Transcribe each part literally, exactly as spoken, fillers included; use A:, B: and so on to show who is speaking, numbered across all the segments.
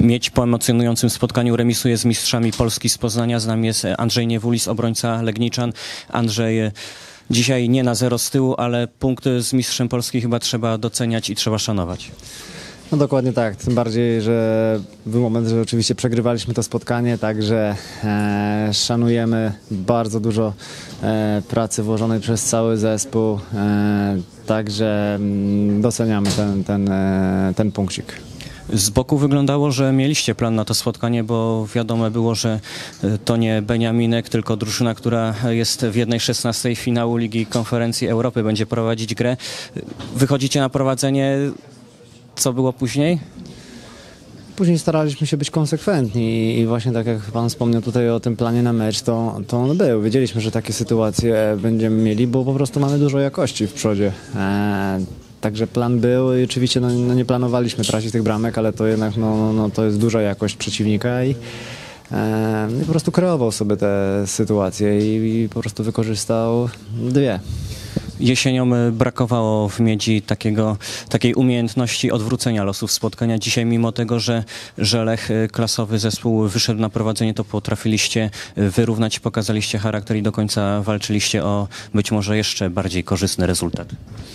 A: Miedź po emocjonującym spotkaniu remisuje z mistrzami Polski z Poznania. Z nami jest Andrzej Niewulis, obrońca Legniczan. Andrzej, dzisiaj nie na zero z tyłu, ale punkty z mistrzem Polski chyba trzeba doceniać i trzeba szanować.
B: No dokładnie tak, tym bardziej, że był moment, że oczywiście przegrywaliśmy to spotkanie, także e, szanujemy bardzo dużo e, pracy włożonej przez cały zespół, e, także m, doceniamy ten, ten, e, ten punkcik.
A: Z boku wyglądało, że mieliście plan na to spotkanie, bo wiadomo było, że to nie Beniaminek, tylko drużyna, która jest w jednej szesnastej finału Ligi Konferencji Europy, będzie prowadzić grę. Wychodzicie na prowadzenie, co było później?
B: Później staraliśmy się być konsekwentni i właśnie tak jak pan wspomniał tutaj o tym planie na mecz, to, to on był. Wiedzieliśmy, że takie sytuacje będziemy mieli, bo po prostu mamy dużo jakości w przodzie. Eee, Także plan był i oczywiście no, no nie planowaliśmy tracić tych bramek, ale to jednak no, no, to jest duża jakość przeciwnika i, e, i po prostu kreował sobie te sytuacje i, i po prostu wykorzystał dwie.
A: Jesienią brakowało w Miedzi takiego, takiej umiejętności odwrócenia losów spotkania. Dzisiaj mimo tego, że, że Lech, klasowy zespół, wyszedł na prowadzenie, to potrafiliście wyrównać, pokazaliście charakter i do końca walczyliście o być może jeszcze bardziej korzystny rezultat.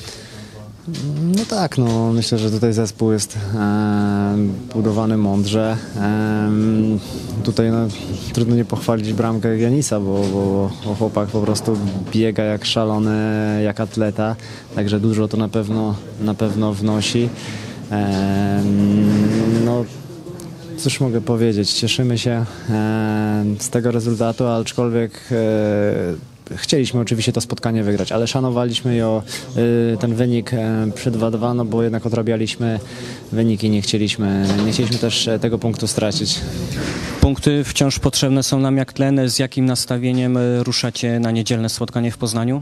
B: No tak, no myślę, że tutaj zespół jest e, budowany mądrze. E, tutaj no, trudno nie pochwalić bramkę Janisa, bo, bo, bo chłopak po prostu biega jak szalony, jak atleta, także dużo to na pewno, na pewno wnosi. E, no cóż mogę powiedzieć, cieszymy się e, z tego rezultatu, aczkolwiek e, chcieliśmy oczywiście to spotkanie wygrać, ale szanowaliśmy ją, ten wynik przy dwa dwa, no bo jednak odrabialiśmy wyniki, nie chcieliśmy, nie chcieliśmy też tego punktu stracić.
A: Punkty wciąż potrzebne są nam jak tlen. Z jakim nastawieniem ruszacie na niedzielne spotkanie w Poznaniu?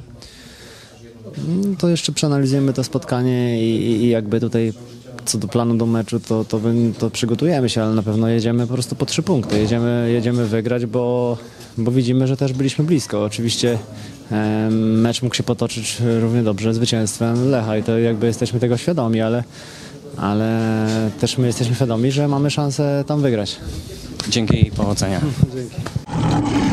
B: To jeszcze przeanalizujemy to spotkanie i, i jakby tutaj co do planu do meczu, to, to, to przygotujemy się, ale na pewno jedziemy po prostu po trzy punkty. Jedziemy, jedziemy wygrać, bo, bo widzimy, że też byliśmy blisko. Oczywiście e, mecz mógł się potoczyć równie dobrze zwycięstwem Lecha i to jakby jesteśmy tego świadomi, ale, ale też my jesteśmy świadomi, że mamy szansę tam wygrać.
A: Dzięki i powodzenia.
B: Dzięki.